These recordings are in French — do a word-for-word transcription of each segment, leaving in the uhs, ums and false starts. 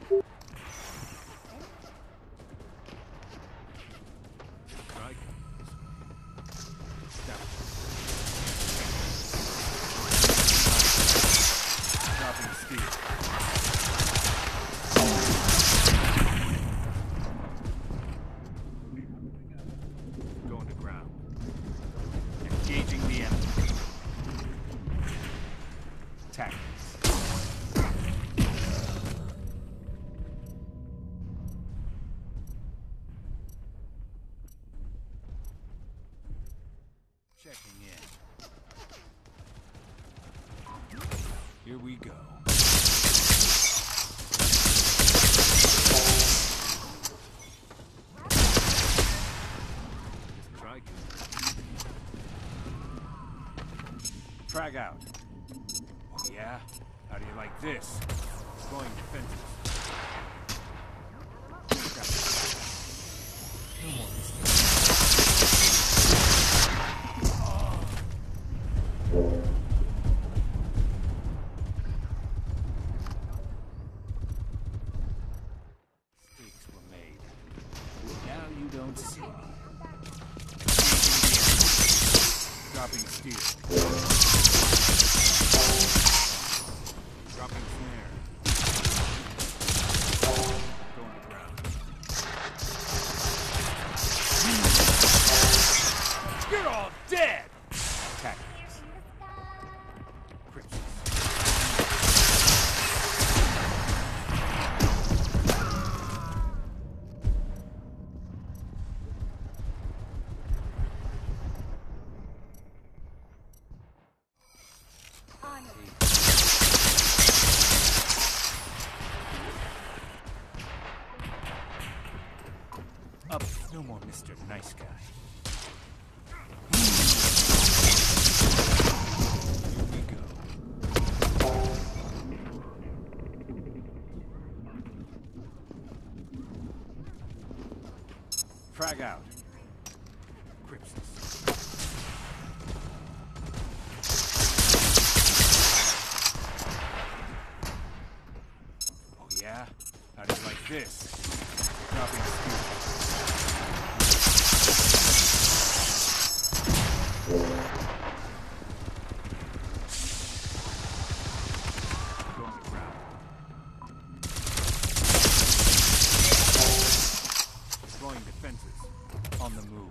Checking in. Here we go. Try good. Frag out. Oh yeah? How do you like this? Going defensive. No more mistakes. Mistakes were made. Now you don't see me. Dropping steel. Dropping snare. Going to ground. You're all dead! Tactics. Crypsis. Up, no more Mister Nice Guy. Here we go. Frag out. Crypsis. Oh yeah? How do you like this? Dropping steel. Going to ground. Destroying defenses. On the move.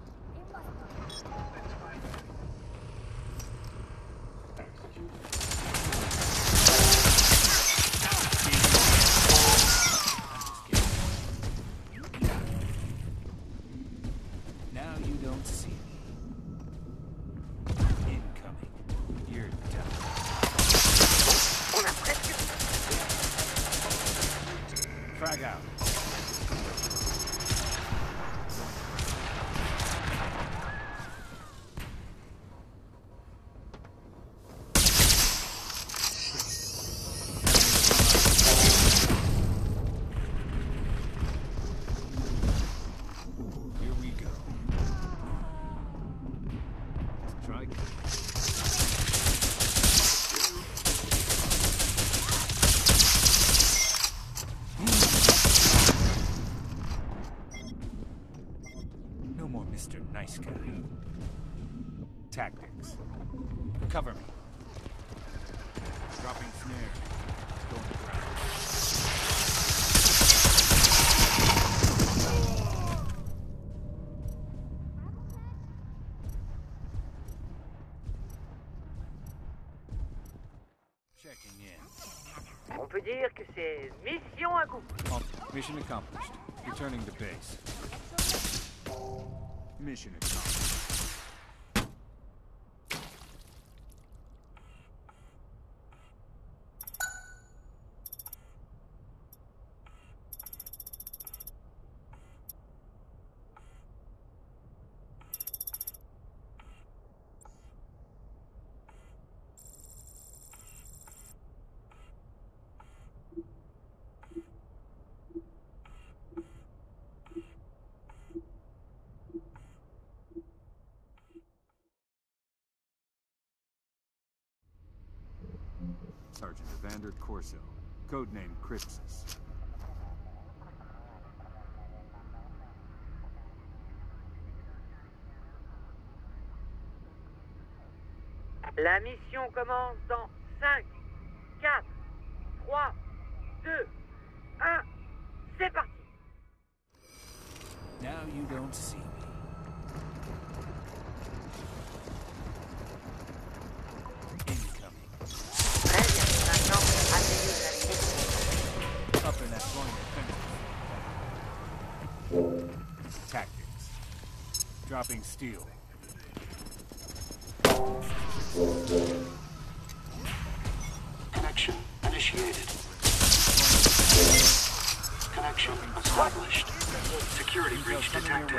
Now you don't see me. Incoming. You're done. Frag out. Here we go. Try again. No more Mister Nice Guy. Tactics. Cover me. Dropping snare. Going to ground. Checking in. On peut dire que c'est mission accomplie. Oh, mission accomplished. Returning to base. Mission accomplished. Sergeant Evander Corso, codename Crypsis. La mission commence dans cinq, quatre, trois, deux, un. C'est parti. Now you don't see me. Incoming. Très bien. Maintenant, amenez-le à la liaison. Up in that one defense. Tactics. Dropping steel. Connection initiated. Connection established. Security breach detected.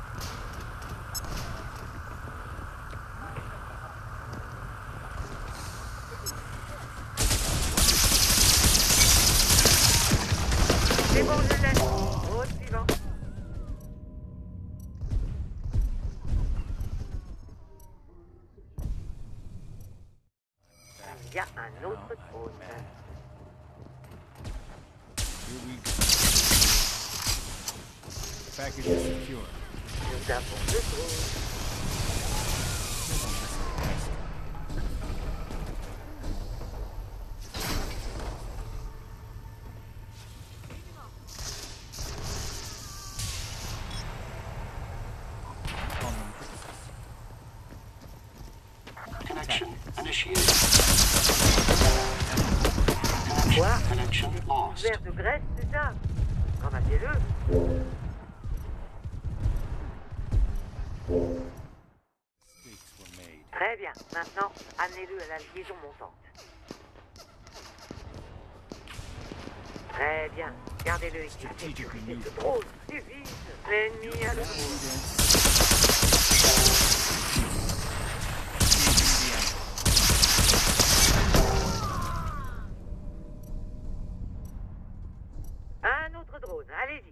C'est bon, je laisse. Au suivant. Il y a un autre drone. Here we go. Package is secure. Nous avons le drone. Connection initiated. Quoi? Connection lost. Verre de graisse, c'est ça? Ramassez-le. Mistakes were made. Très bien. Maintenant, amenez-le à la liaison montante. Très bien. Gardez-le ici. Strategic C'est maneuver. ce drone. Suffit. L'ennemi a le Now you drone. don't Un autre drone. Allez-y.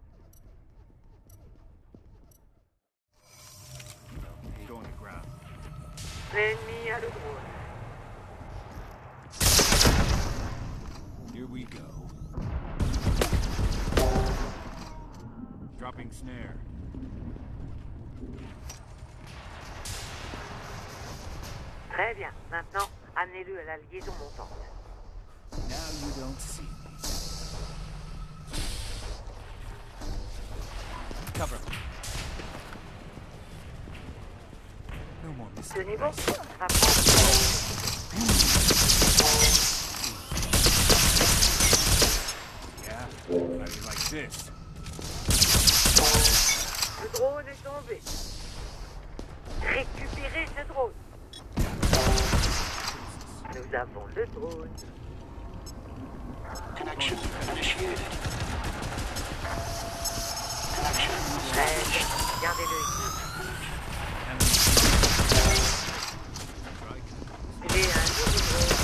see. Going to ground. L'ennemi a le drone. Here we go. Dropping snare. Très bien. Maintenant, amenez-le à la liaison montante. Now you don't see me. Cover. No more Tenez mistakes. bon. Rapproche. Yeah? How do you like this? Le drone est tombé. Récupérez ce drone. Nous avons le drone. Connection initiated. Connection Très established. bien. Gardez-le ici. J'ai un nouveau drone.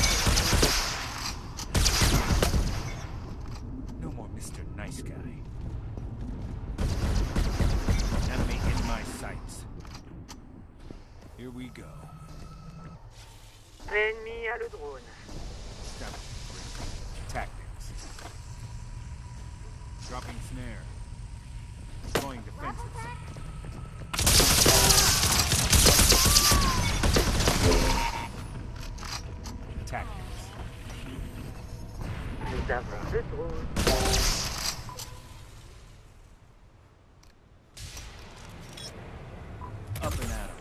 No more Mister Nice Guy. Enemy in my sights. Here we go. L'ennemi a le drone. Establishing tactics. Dropping snare. Deploying defenses. Tactics. Nous avons le drone. Up and at 'em.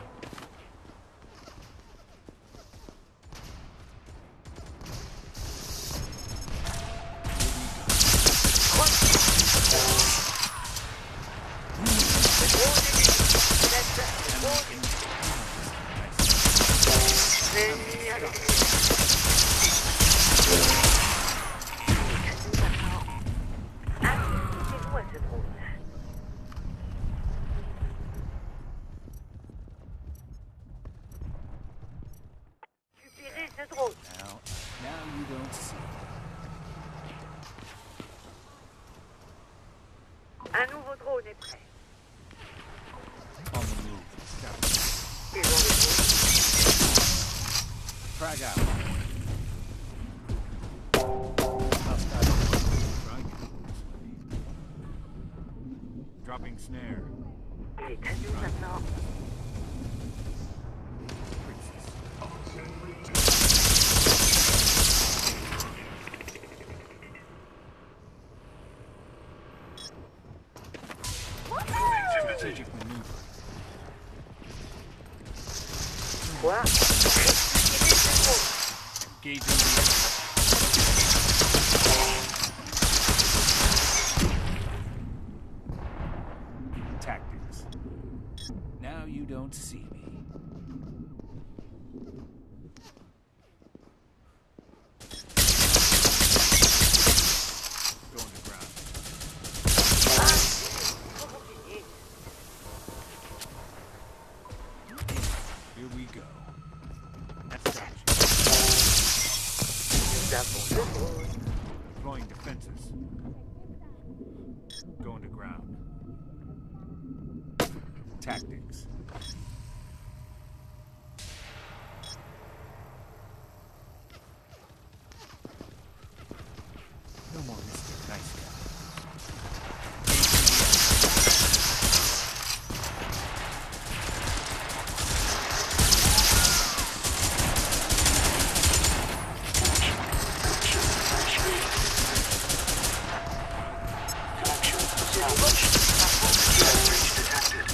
Le drone est vide. Laisse le drone. L'ennemi a le drone. Assistez-vous à ce drone. Récupérez ce drone. Now, now you don't see. Un nouveau drone est prêt. On the move. Establishing. Ils ont le drone. Frag out. Hostile. Trying to go this way. Dropping snare. Il est à nous maintenant. Princess. Strategic maneuver. Quoi? Engaging the tactics. Now you don't see me. Going to ground. Here we go. That's action. Deploying defenses. Going to ground. Tactics. No more Mister Nice Guy. Connection established. Breach detected.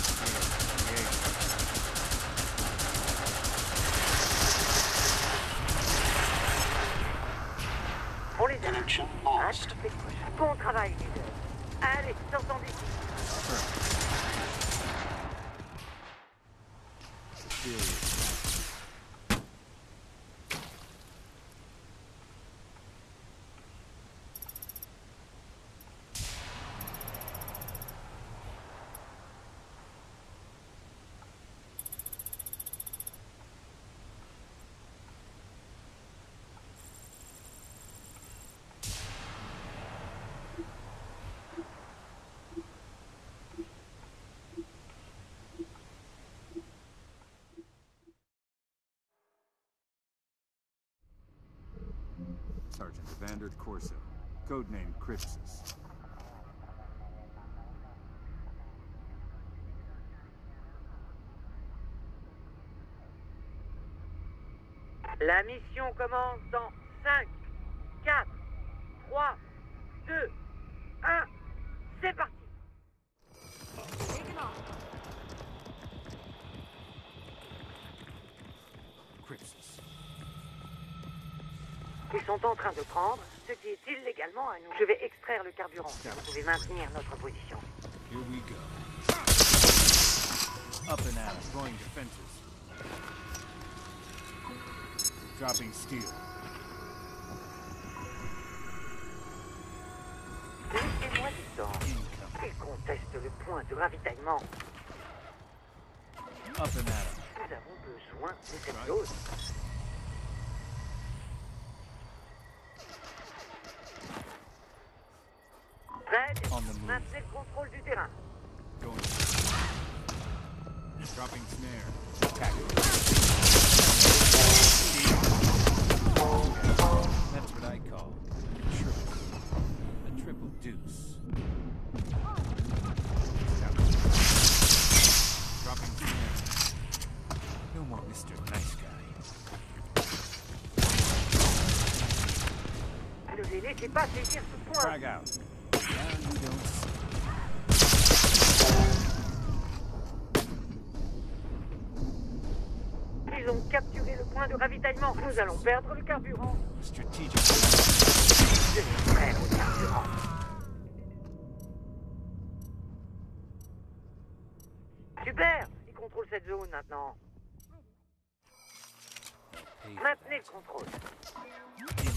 On les a. Connection lost. Bon travail, leader. Allez, sortons d'ici. Serious. Sergeant Evander Corso, codename Crypsis. La mission commence dans cinq, quatre, trois, deux, un. C'est parti. Crypsis. Ils sont en train de prendre ce qui est illégalement à nous. Je vais extraire le carburant. Vous pouvez maintenir notre position. Here we go. Up and out, deploying defenses. Dropping steel. Laissez-moi du temps. Incoming. Ils contestent le point de ravitaillement. Up and out. Nous avons besoin de cette dose. Fred, On the move. maintenez le contrôle du terrain. Going. Dropping snare. Tactics. That's what I call a triple. A triple deuce. Dropping snare. No more Mister Nice Guy. Ne les laissez pas saisir ce point. Frag out. Now you don't see. Ils ont capturé le point de ravitaillement. Nous allons perdre le carburant. Strategic. Je suis prêt au carburant. Super. Ils contrôlent cette zone maintenant. Maintenez le contrôle. Incoming.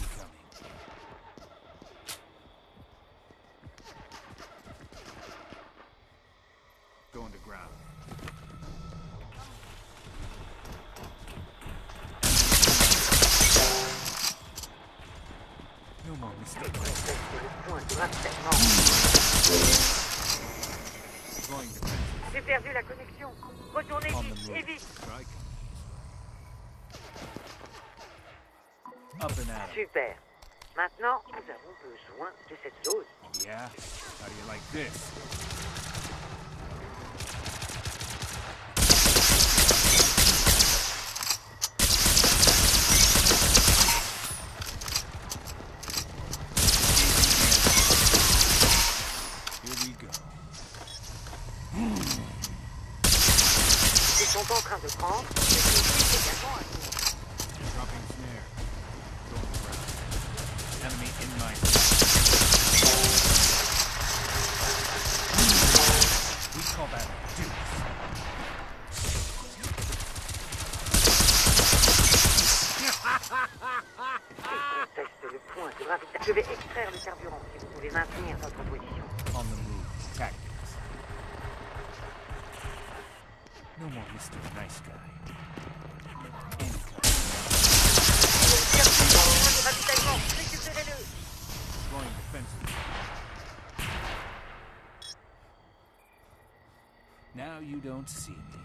Going to ground. No more mistakes. Conteste le point de ravitaillement. Deploying defenses. J'ai perdu la connexion. Retournez On the vite move. et vite. Strike. Up and out. Super. Maintenant, nous avons besoin de cette zone. Yeah? How do you like this? Here we go. train de prendre ce qui est également à nous. Dropping snare. Going around. Enemy in my We call that deuce. Conteste le point de ravitaillement. Je vais extraire le carburant si vous pouvez maintenir votre position. On the move tactics. No more Mister Nice Guy. Incoming. Point de ravitaillement, récupérez-le. Going defensive. Now you don't see me.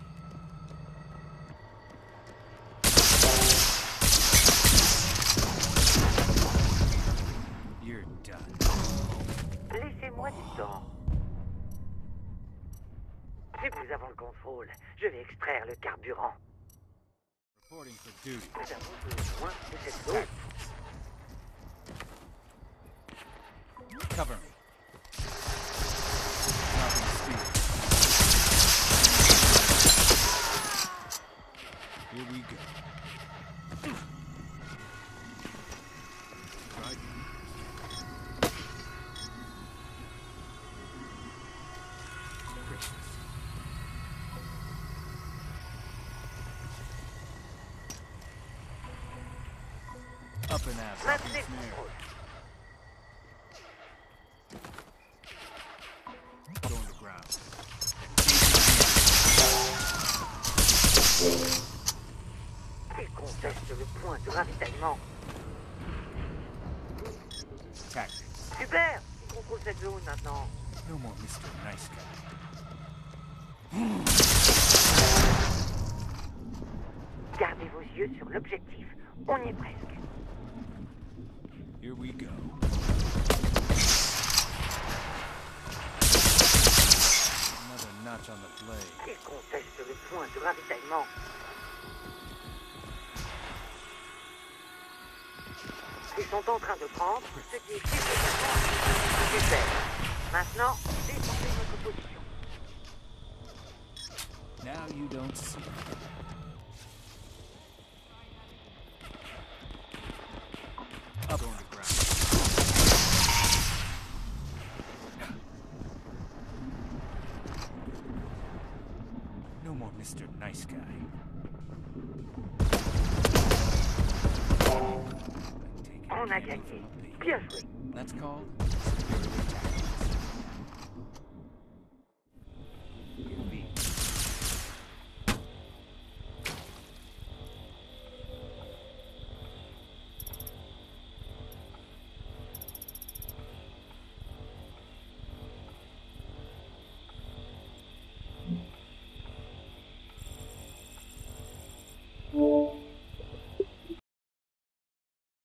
You're done. Laissez-moi du temps. Si nous avons le contrôle, je vais extraire le carburant. Reporting for duty. Nous avons besoin de cette zone. Cover me. Dropping steel. Here we go. Right. Christmas. Up and out. Maintenez le Snare. contrôle. Going to ground. Il conteste le point de ravitaillement. Tactics. Super! Il contrôle cette zone maintenant. No more Mister Nice Guy. Gardez vos yeux sur l'objectif. On y est presque. Here we go. Another notch on the blade. Il conteste le point de ravitaillement. Ils sont en train de prendre ce qui est suffisamment. Super. Maintenant, défendez votre position. Now you don't see. Up on the ground. No more Mister Nice Guy. On a gagné. Bien joué. That's called